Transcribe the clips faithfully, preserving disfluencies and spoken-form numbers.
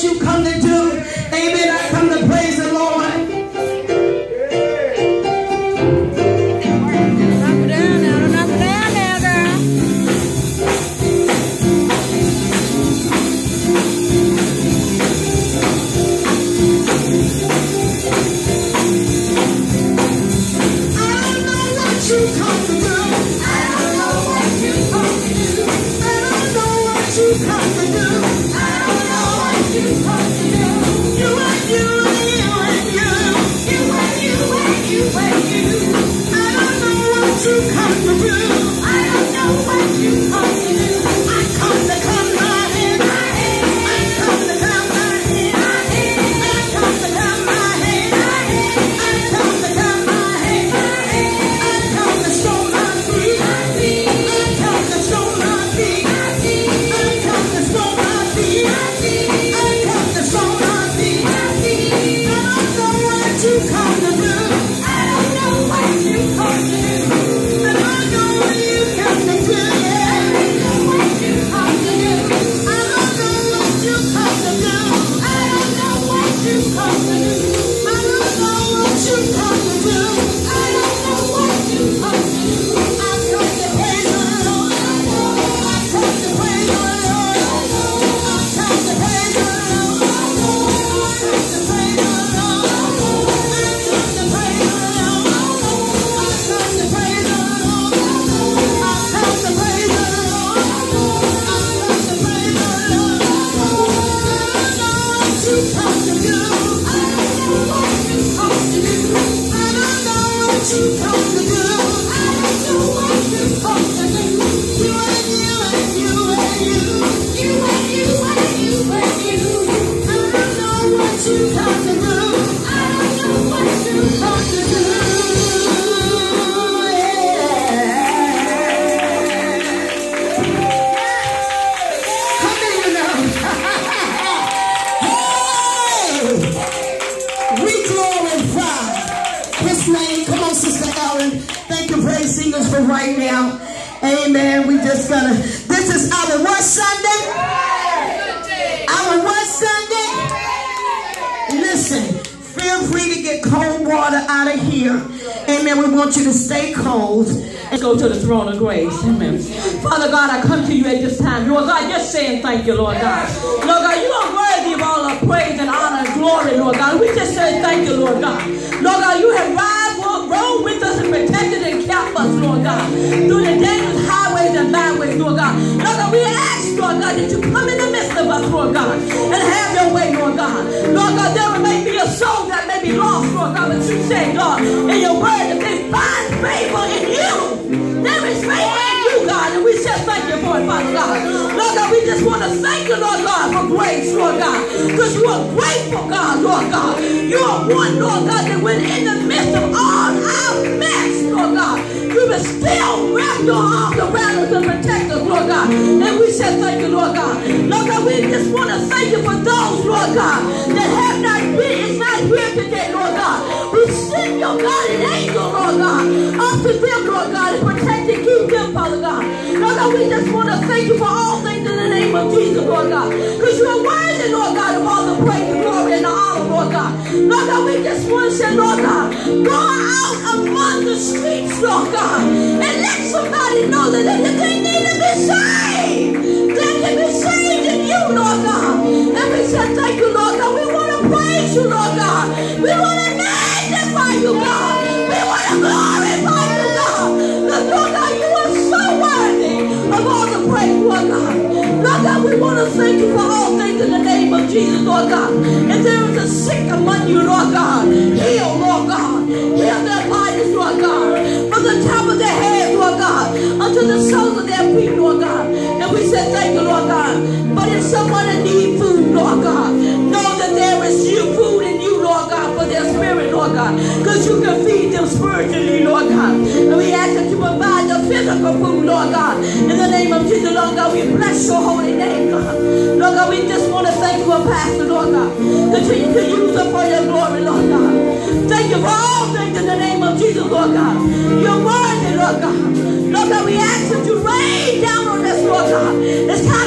you come to do. Amen. I come to praise the Lord. Right now, amen. We just gonna, this is our what Sunday? Our what Sunday? Listen, feel free to get cold water out of here. Amen. We want you to stay cold and go to the throne of grace. Amen. Father God, I come to you at this time. Lord God, just saying thank you, Lord God. Lord God, you are worthy of all our praise and honor and glory, Lord God. We just say thank you, Lord God. Lord God, you have ride, walked, rode with us and protected and kept us, Lord God, through the dangerous highways and byways, Lord God. Lord God, we ask, Lord God, that you come in the midst of us, Lord God, and have your way, Lord God. Lord God, there may be a soul that may be lost, Lord God, but you say, God, in your word, if they find favor in you, there is favor in you, God, and we say thank you for it, Father God. Lord God, we just want to thank you, Lord God, for grace, Lord God, because you are grateful, God, Lord God. You are one, Lord God, that when in the midst of all our mess, Lord God, you will still wrap your arms around us and protect us, Lord God. And we say thank you, Lord God. Lord God, we just want to thank you for those, Lord God, that have not been, is not here today, Lord God. We send your guardian angel, Lord God, up to them, Lord God, and protect and keep them, Father God. Lord God, we just want to thank you for all things in the name of Jesus, Lord God, because you are worthy, Lord God, of all the praise, the glory, and the honor, Lord God. Lord God, we just want to say, Lord God, go out among the streets, Lord God, and let somebody know that if they need to be saved, they can be saved in you, Lord God. And we say thank you, Lord God. We want to praise you, Lord God. We want to magnify you, God. We want to glorify you, God. Because, Lord God, you are so worthy of all the praise, Lord God. Lord God, we want to thank you for all things in the name of Jesus, Lord God. If there is a sick among you, Lord God, heal, Lord God. Heal their bodies, Lord God. From the top of their heads, Lord God, unto the soles of their feet, Lord God. And we say thank you, Lord God. But if someone needs food, Lord God, know that there is you food in you, Lord God, for their spirit, Lord God. Because you can feed them spiritually, Lord God. And we ask that you provide the physical food, Lord God. In the name of Jesus, Lord God, we bless your holy name, God. Lord God, we just want to thank you for Pastor, Lord God. Continue to use her for your glory, Lord God. Thank you for all things in the name of Jesus, Lord God. You're worthy, Lord God. Lord God, we ask that you rain down on us, Lord God. It's kind of hot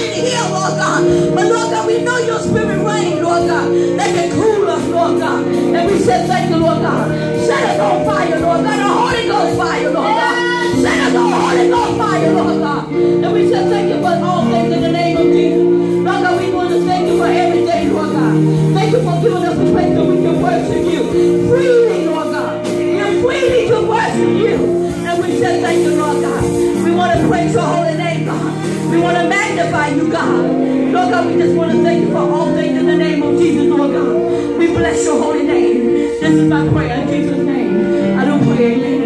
standing here, Lord God. But Lord God, we know your spirit reigns, Lord God. That can cool us, Lord God. And we said thank you, Lord God. Set us on fire, Lord God. The Holy Ghost fire, Lord God. Set us on Holy Ghost fire, Lord God. And we said thank you for all things in the name of Jesus. Lord God, we want to thank you for everything, Lord God. Thank you for giving us a place that we can worship you freely, Lord God. We're freely to worship you. And we said thank you, Lord God. We want to praise your holy name, God. We want to magnify you, God. Lord God, we just want to thank you for all things in the name of Jesus, Lord God. We bless your holy name. This is my prayer in Jesus' name. I don't pray, amen.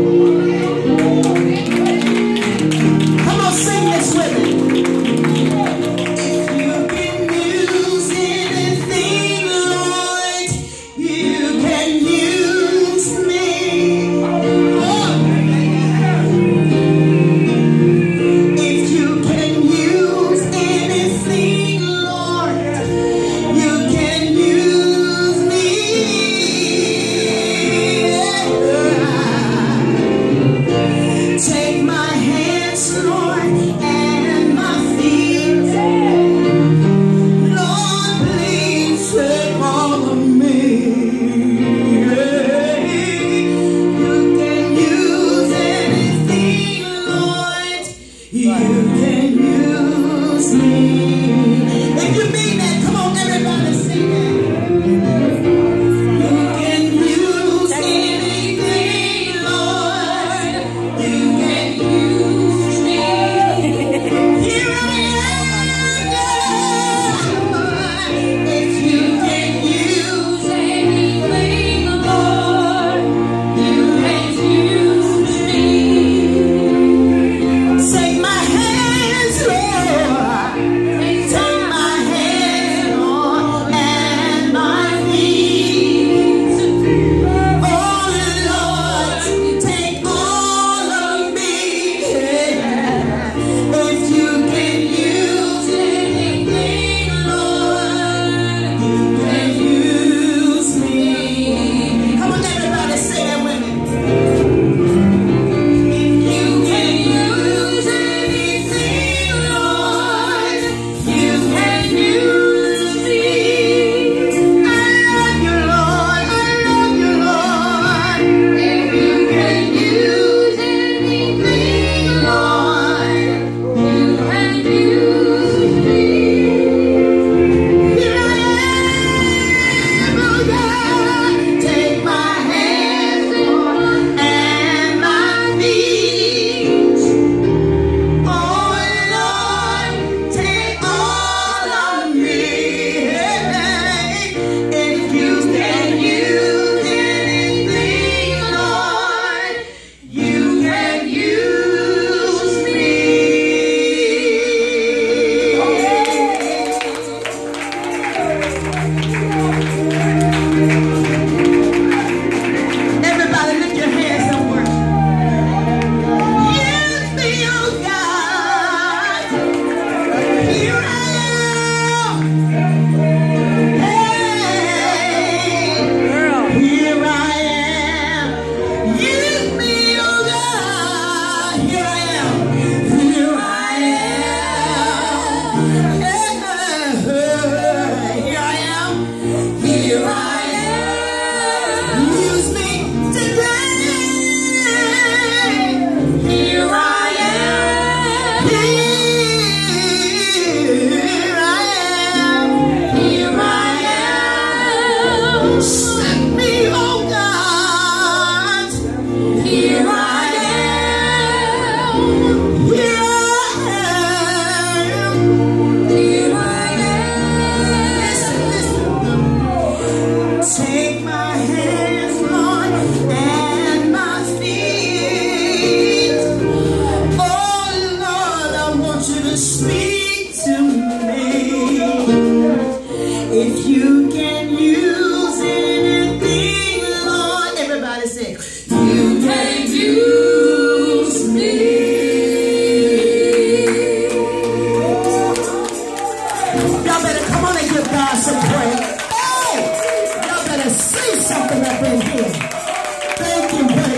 Come on, sing this with me.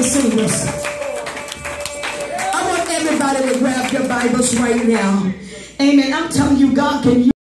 Bibles right now. Amen. I'm telling you, God can use